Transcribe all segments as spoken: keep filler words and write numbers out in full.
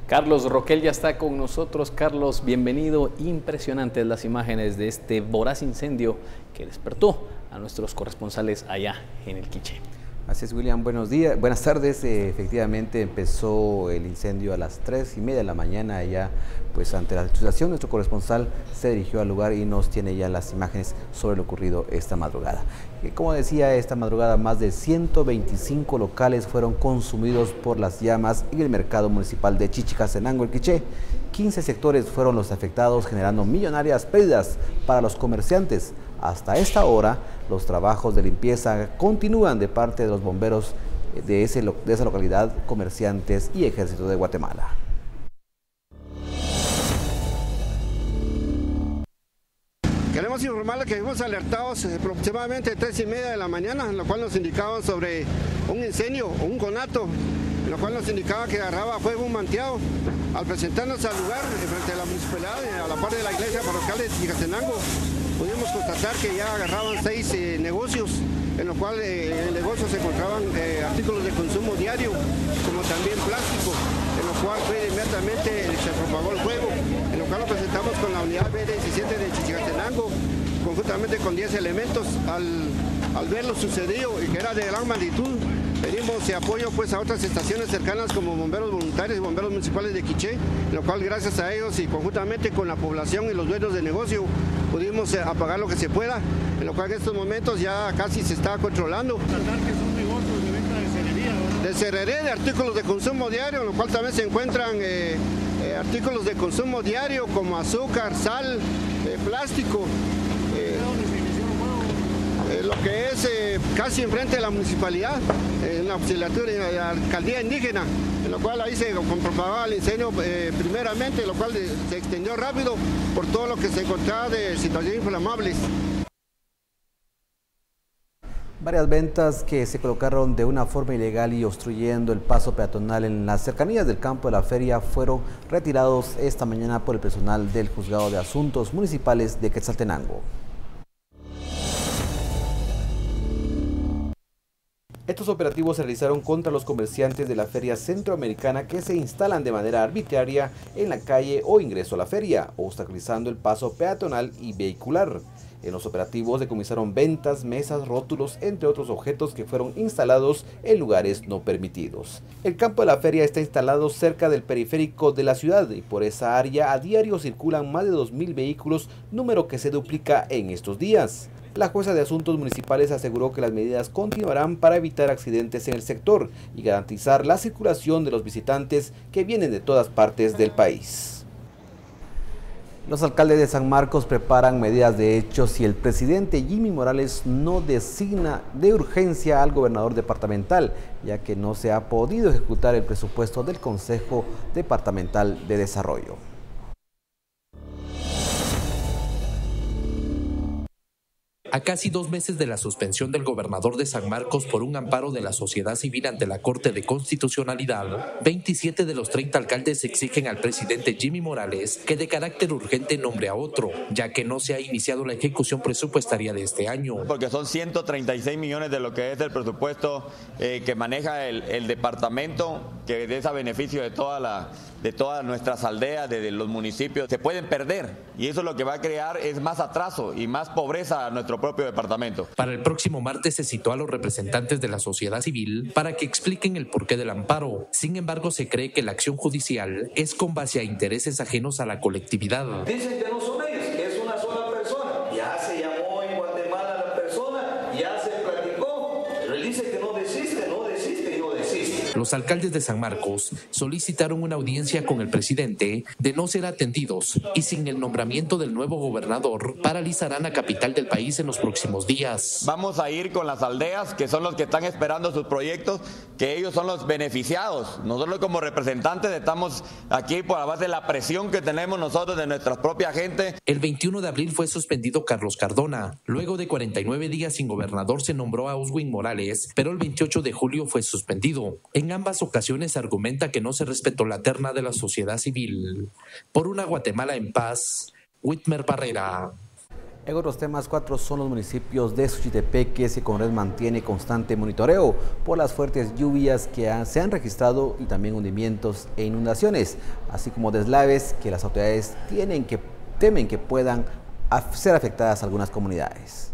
Carlos Roquel ya está con nosotros. Carlos, bienvenido. Impresionantes las imágenes de este voraz incendio que despertó a nuestros corresponsales allá en el Quiché. Así es, William, buenos días, buenas tardes. Eh, efectivamente empezó el incendio a las tres y media de la mañana. Ya, pues ante la situación, nuestro corresponsal se dirigió al lugar y nos tiene ya las imágenes sobre lo ocurrido esta madrugada. Eh, como decía, esta madrugada más de ciento veinticinco locales fueron consumidos por las llamas en el mercado municipal de Chichicastenango, el Quiché. quince sectores fueron los afectados, generando millonarias pérdidas para los comerciantes. Hasta esta hora, los trabajos de limpieza continúan de parte de los bomberos de, ese, de esa localidad, comerciantes y Ejército de Guatemala. Queremos informarles que fuimos alertados aproximadamente tres y media de la mañana, en lo cual nos indicaban sobre un incendio o un conato, en lo cual nos indicaba que agarraba fuego un manteado. Al presentarnos al lugar, frente a la municipalidad, a la parte de la iglesia parroquial de Chichicastenango, pudimos constatar que ya agarraban seis eh, negocios, en lo cual eh, en el negocio se encontraban eh, artículos de consumo diario, como también plástico, en lo cual fue inmediatamente se propagó el fuego, en lo cual lo presentamos con la unidad B diecisiete de Chichicastenango, conjuntamente con diez elementos. Al, al ver lo sucedido y que era de gran magnitud, pedimos apoyo pues a otras estaciones cercanas como bomberos voluntarios y bomberos municipales de Quiché, en lo cual gracias a ellos y conjuntamente con la población y los dueños de negocio pudimos eh, apagar lo que se pueda, en lo cual en estos momentos ya casi se está controlando. Tratar que son negocios de venta de cerería, ¿no? De cerería, de artículos de consumo diario, en lo cual también se encuentran eh, eh, artículos de consumo diario como azúcar, sal, eh, plástico. Eh, Eh, lo que es eh, casi enfrente de la municipalidad, eh, en la auxiliatura de la alcaldía indígena, en lo cual ahí se propagaba el incendio eh, primeramente, lo cual eh, se extendió rápido por todo lo que se encontraba de situaciones inflamables. Varias ventas que se colocaron de una forma ilegal y obstruyendo el paso peatonal en las cercanías del campo de la feria fueron retirados esta mañana por el personal del Juzgado de Asuntos Municipales de Quetzaltenango. Estos operativos se realizaron contra los comerciantes de la feria centroamericana que se instalan de manera arbitraria en la calle o ingreso a la feria, obstaculizando el paso peatonal y vehicular. En los operativos decomisaron ventas, mesas, rótulos, entre otros objetos que fueron instalados en lugares no permitidos. El campo de la feria está instalado cerca del periférico de la ciudad y por esa área a diario circulan más de dos mil vehículos, número que se duplica en estos días. La jueza de Asuntos Municipales aseguró que las medidas continuarán para evitar accidentes en el sector y garantizar la circulación de los visitantes que vienen de todas partes del país. Los alcaldes de San Marcos preparan medidas de hecho si el presidente Jimmy Morales no designa de urgencia al gobernador departamental, ya que no se ha podido ejecutar el presupuesto del Consejo Departamental de Desarrollo. A casi dos meses de la suspensión del gobernador de San Marcos por un amparo de la sociedad civil ante la Corte de Constitucionalidad, veintisiete de los treinta alcaldes exigen al presidente Jimmy Morales que de carácter urgente nombre a otro, ya que no se ha iniciado la ejecución presupuestaria de este año. Porque son ciento treinta y seis millones de lo que es el presupuesto eh, que maneja el, el departamento, que es a beneficio de, toda la, de todas nuestras aldeas, de, de los municipios. Se pueden perder y eso lo que va a crear es más atraso y más pobreza a nuestro propio departamento. Para el próximo martes se citó a los representantes de la sociedad civil para que expliquen el porqué del amparo. Sin embargo, se cree que la acción judicial es con base a intereses ajenos a la colectividad. Dicen que no son ellos, que es una sola persona. Ya se llamó en Guatemala a la persona, ya se platicó, pero él dice que no desiste, no desiste y no desiste. Los alcaldes de San Marcos solicitaron una audiencia con el presidente de no ser atendidos y sin el nombramiento del nuevo gobernador paralizarán la capital del país en los próximos días. Vamos a ir con las aldeas, que son los que están esperando sus proyectos, que ellos son los beneficiados. Nosotros como representantes estamos aquí por la base de la presión que tenemos nosotros de nuestra propia gente. El veintiuno de abril fue suspendido Carlos Cardona. Luego de cuarenta y nueve días sin gobernador se nombró a Oswin Morales, pero el veintiocho de julio fue suspendido. En ambas ocasiones se argumenta que no se respetó la terna de la sociedad civil. Por una Guatemala en paz, Whitmer Barrera. En otros temas, cuatro son los municipios de Suchitepeques que Conred mantiene constante monitoreo por las fuertes lluvias que han, se han registrado y también hundimientos e inundaciones, así como deslaves que las autoridades tienen que, temen que puedan ser afectadas algunas comunidades.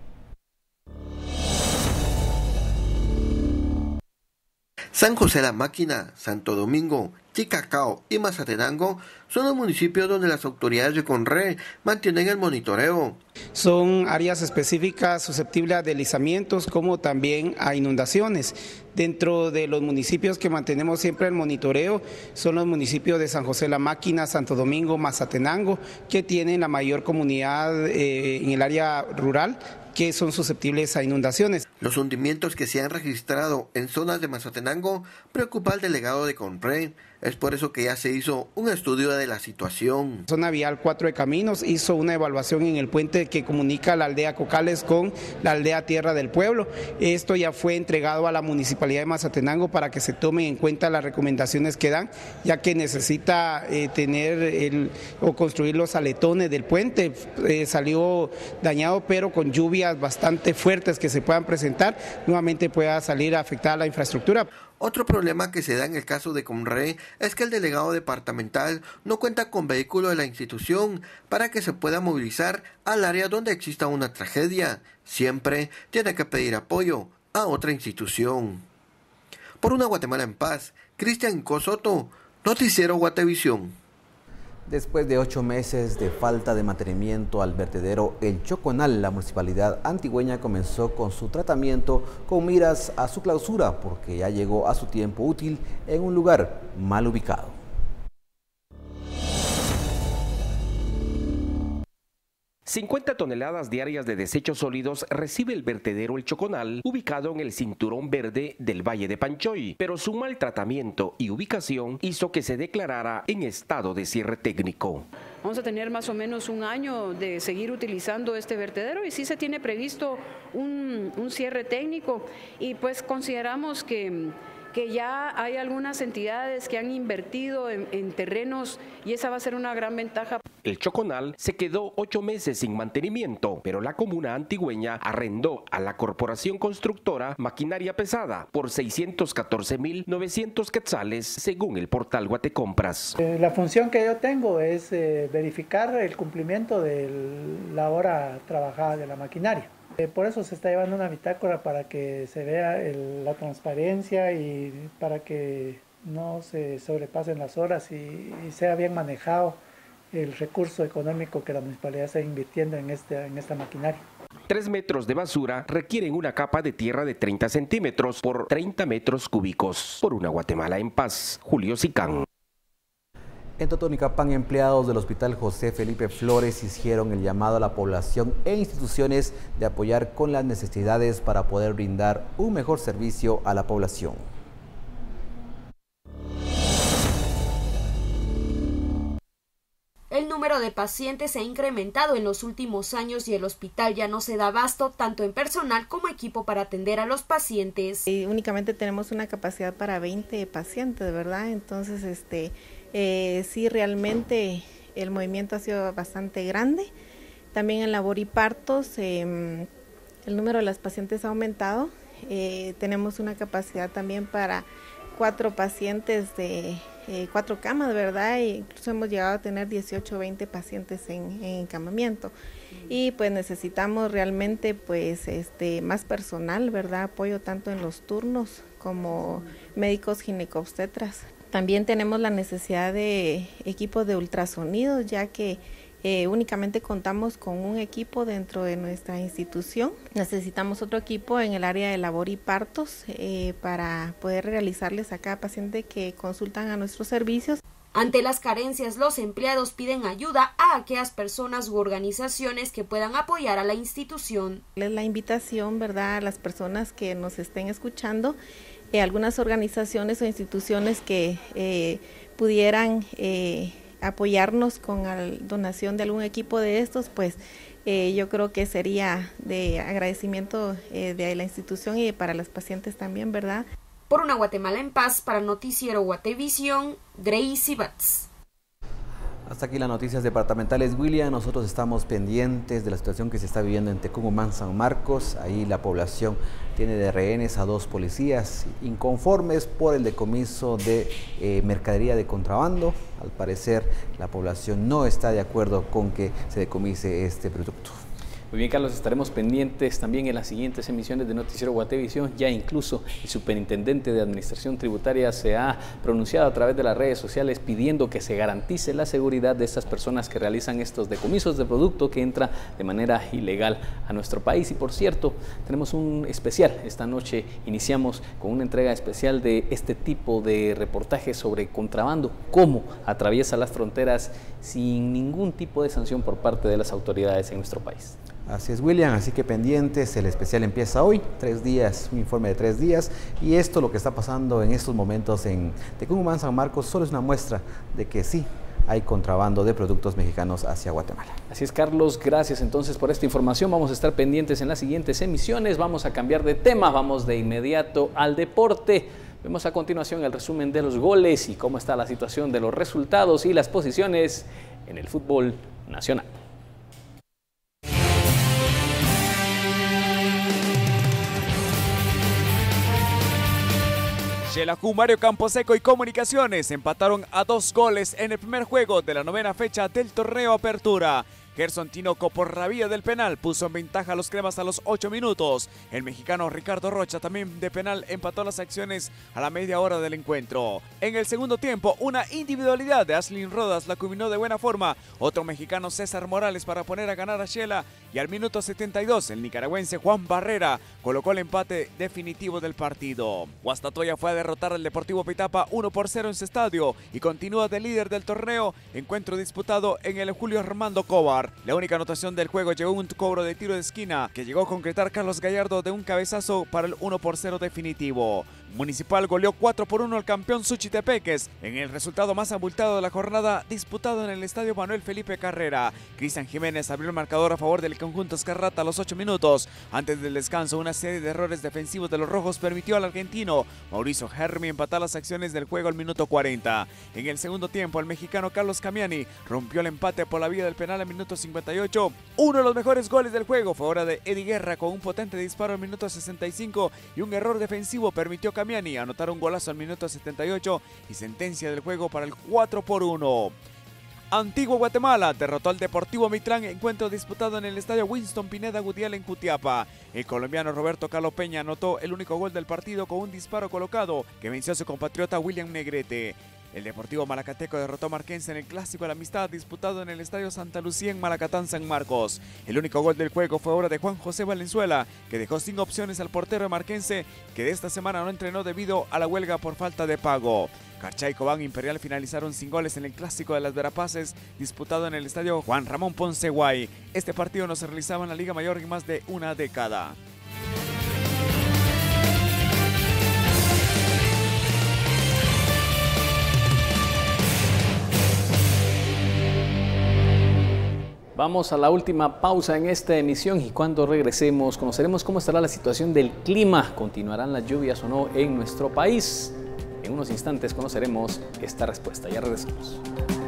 San José la Máquina, Santo Domingo, Chicacao y Mazatenango son los municipios donde las autoridades de Conred mantienen el monitoreo. Son áreas específicas susceptibles a deslizamientos como también a inundaciones. Dentro de los municipios que mantenemos siempre el monitoreo son los municipios de San José la Máquina, Santo Domingo, Mazatenango, que tienen la mayor comunidad eh, en el área rural, que son susceptibles a inundaciones. Los hundimientos que se han registrado en zonas de Mazatenango preocupa al delegado de Conred. Es por eso que ya se hizo un estudio de la situación. Zona vial cuatro de Caminos hizo una evaluación en el puente que comunica la aldea Cocales con la aldea Tierra del Pueblo. Esto ya fue entregado a la Municipalidad de Mazatenango para que se tomen en cuenta las recomendaciones que dan, ya que necesita eh, tener el, o construir los aletones del puente. Eh, salió dañado, pero con lluvias bastante fuertes que se puedan presentar, nuevamente pueda salir a afectar a la infraestructura. Otro problema que se da en el caso de Conred es que el delegado departamental no cuenta con vehículo de la institución para que se pueda movilizar al área donde exista una tragedia. Siempre tiene que pedir apoyo a otra institución. Por una Guatemala en paz, Cristian Cosoto, Noticiero Guatevisión. Después de ocho meses de falta de mantenimiento al vertedero El Choconal, la municipalidad antigüeña comenzó con su tratamiento con miras a su clausura porque ya llegó a su tiempo útil en un lugar mal ubicado. cincuenta toneladas diarias de desechos sólidos recibe el vertedero El Choconal, ubicado en el cinturón verde del Valle de Panchoy, pero su mal tratamiento y ubicación hizo que se declarara en estado de cierre técnico. Vamos a tener más o menos un año de seguir utilizando este vertedero y sí se tiene previsto un, un cierre técnico y pues consideramos que que ya hay algunas entidades que han invertido en, en terrenos y esa va a ser una gran ventaja. El Choconal se quedó ocho meses sin mantenimiento, pero la comuna antigüeña arrendó a la corporación constructora maquinaria pesada por seiscientos catorce mil novecientos quetzales según el portal Guatecompras. Eh, la función que yo tengo es eh, verificar el cumplimiento de la hora trabajada de la maquinaria. Por eso se está llevando una bitácora para que se vea el, la transparencia y para que no se sobrepasen las horas y, y sea bien manejado el recurso económico que la municipalidad está invirtiendo en, este, en esta maquinaria. Tres metros de basura requieren una capa de tierra de treinta centímetros por treinta metros cúbicos. Por una Guatemala en paz, Julio Sicán. En Totonicapán, empleados del Hospital José Felipe Flores hicieron el llamado a la población e instituciones de apoyar con las necesidades para poder brindar un mejor servicio a la población. El número de pacientes se ha incrementado en los últimos años y el hospital ya no se da abasto tanto en personal como equipo para atender a los pacientes. Y únicamente tenemos una capacidad para veinte pacientes, ¿verdad? Entonces, este... Eh, sí, realmente el movimiento ha sido bastante grande. También en labor y partos eh, el número de las pacientes ha aumentado. Eh, tenemos una capacidad también para cuatro pacientes de eh, cuatro camas, ¿verdad? E incluso hemos llegado a tener dieciocho o veinte pacientes en, en encamamiento. Y pues necesitamos realmente pues este más personal, ¿verdad? Apoyo tanto en los turnos como médicos ginecobstetras. También tenemos la necesidad de equipos de ultrasonidos, ya que eh, únicamente contamos con un equipo dentro de nuestra institución. Necesitamos otro equipo en el área de labor y partos eh, para poder realizarles a cada paciente que consultan a nuestros servicios. Ante las carencias, los empleados piden ayuda a aquellas personas u organizaciones que puedan apoyar a la institución. La invitación, ¿verdad?, a las personas que nos estén escuchando, Eh, algunas organizaciones o instituciones que eh, pudieran eh, apoyarnos con la donación de algún equipo de estos, pues eh, yo creo que sería de agradecimiento eh, de la institución y para las pacientes también, ¿verdad? Por una Guatemala en paz, para Noticiero Guatevisión, Gracie Batz. Hasta aquí las noticias departamentales, William. Nosotros estamos pendientes de la situación que se está viviendo en Tecumumán, San Marcos. Ahí la población tiene de rehenes a dos policías inconformes por el decomiso de eh, mercadería de contrabando. Al parecer, la población no está de acuerdo con que se decomise este producto. Muy bien, Carlos, estaremos pendientes también en las siguientes emisiones de Noticiero Guatevisión. Ya incluso el superintendente de Administración Tributaria se ha pronunciado a través de las redes sociales pidiendo que se garantice la seguridad de estas personas que realizan estos decomisos de producto que entra de manera ilegal a nuestro país. Y por cierto, tenemos un especial. Esta noche iniciamos con una entrega especial de este tipo de reportajes sobre contrabando, cómo atraviesa las fronteras sin ningún tipo de sanción por parte de las autoridades en nuestro país. Así es, William, así que pendientes, el especial empieza hoy, tres días, un informe de tres días, y esto, lo que está pasando en estos momentos en Tecumumán, San Marcos, solo es una muestra de que sí hay contrabando de productos mexicanos hacia Guatemala. Así es, Carlos, gracias entonces por esta información. Vamos a estar pendientes en las siguientes emisiones, vamos a cambiar de tema, vamos de inmediato al deporte. Vemos a continuación el resumen de los goles y cómo está la situación de los resultados y las posiciones en el fútbol nacional. Xelajú, Mario Camposeco y Comunicaciones empataron a dos goles en el primer juego de la novena fecha del torneo Apertura. Gerson Tinoco por la vía del penal puso en ventaja a los cremas a los ocho minutos. El mexicano Ricardo Rocha también de penal empató las acciones a la media hora del encuentro. En el segundo tiempo, una individualidad de Aslin Rodas la culminó de buena forma. Otro mexicano, César Morales, para poner a ganar a Xela. Y al minuto setenta y dos, el nicaragüense Juan Barrera colocó el empate definitivo del partido. Guastatoya fue a derrotar al Deportivo Pitapa uno por cero en su estadio y continúa de líder del torneo. Encuentro disputado en el Julio Armando Cobar. La única anotación del juego llegó un cobro de tiro de esquina que llegó a concretar Carlos Gallardo de un cabezazo para el uno por cero definitivo. Municipal goleó cuatro por uno al campeón Suchitepeques en el resultado más abultado de la jornada disputado en el estadio Manuel Felipe Carrera. Cristian Jiménez abrió el marcador a favor del conjunto Escarlata a los ocho minutos. Antes del descanso, una serie de errores defensivos de los rojos permitió al argentino Mauricio Hermi empatar las acciones del juego al minuto cuarenta. En el segundo tiempo, el mexicano Carlos Camiani rompió el empate por la vía del penal al minuto cincuenta y ocho. Uno de los mejores goles del juego fue obra de Eddie Guerra con un potente disparo al minuto sesenta y cinco y un error defensivo permitió a Camiani anotar un golazo al minuto setenta y ocho y sentencia del juego para el cuatro por uno. Antigua Guatemala derrotó al Deportivo Mitrán, encuentro disputado en el estadio Winston Pineda Gudial en Jutiapa. El colombiano Roberto Carlos Peña anotó el único gol del partido con un disparo colocado que venció a su compatriota William Negrete. El Deportivo Malacateco derrotó a Marquense en el Clásico de la Amistad disputado en el Estadio Santa Lucía en Malacatán, San Marcos. El único gol del juego fue obra de Juan José Valenzuela, que dejó sin opciones al portero de Marquense, que de esta semana no entrenó debido a la huelga por falta de pago. Carchay y Cobán Imperial finalizaron sin goles en el Clásico de las Verapaces disputado en el Estadio Juan Ramón Ponce Guay. Este partido no se realizaba en la Liga Mayor en más de una década. Vamos a la última pausa en esta emisión y cuando regresemos conoceremos cómo estará la situación del clima. ¿Continuarán las lluvias o no en nuestro país? En unos instantes conoceremos esta respuesta. Ya regresamos.